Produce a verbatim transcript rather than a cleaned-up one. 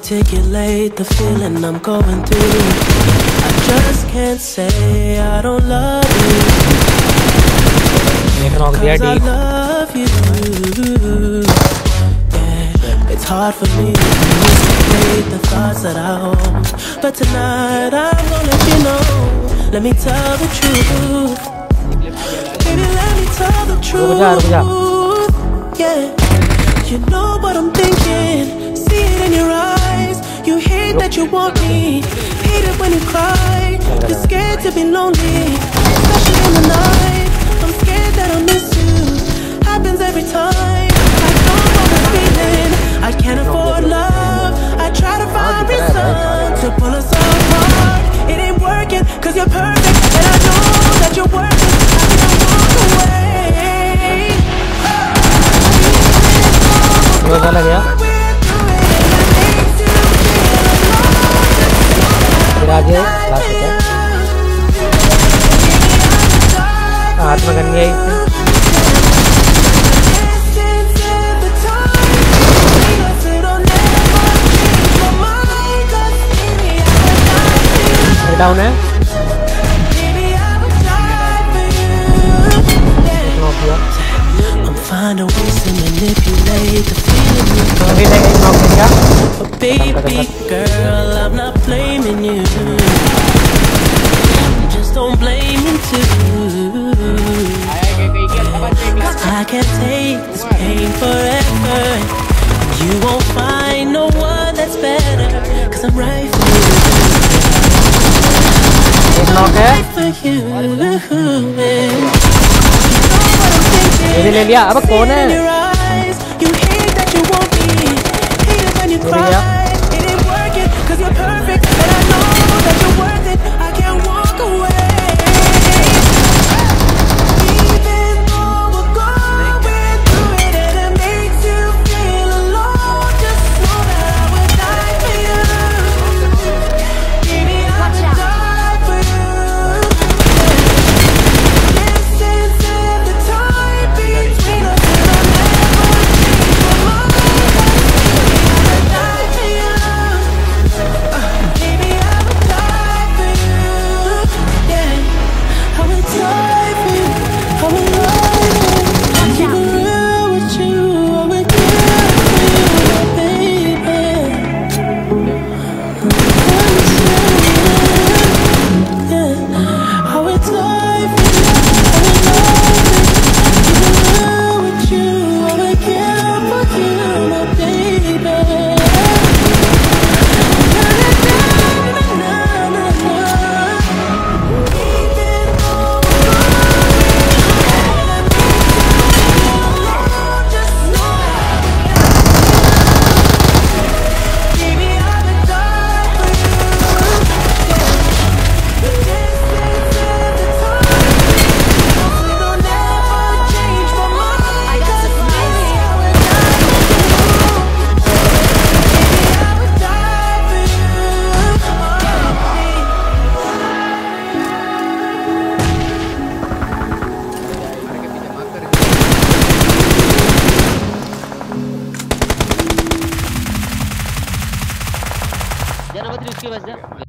articulate the feeling I'm going through. I just can't say I don't love you, 'cause I love you. Yeah, it's hard for me to anticipate the thoughts that I hold, but tonight I'm gonna let you know. Let me tell the truth, baby, let me tell the truth. Yeah, you know what I'm thinking, see it in your eyes. You hate that you want me, hate it when you cry. You're scared to be lonely, especially in the night. I'm scared that I'll miss you, happens every time. I don't know the feeling, I can't afford love. I try to find reason to pull us apart. It ain't working, 'cause you're perfect, and I know that you're worth it. I can't walk away. क्या लग गया? फिर आगे last होता है, हाथ में gun आई। डाउन है, find a way to manipulate the feeling you got. But baby girl, I'm not blaming you, just don't blame me too. 'Cause I can't take this pain forever. You won't find no one that's better, 'cause I'm right for you. I'm right for you. ये ले लिया। अब कौन है? उसके पास जा।